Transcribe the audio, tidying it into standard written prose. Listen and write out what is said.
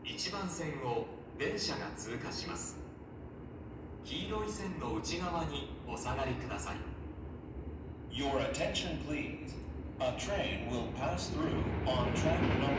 1番線を電車が通過します。黄色い線の内側にお下がりください。 Your attention please. A train will pass through on track number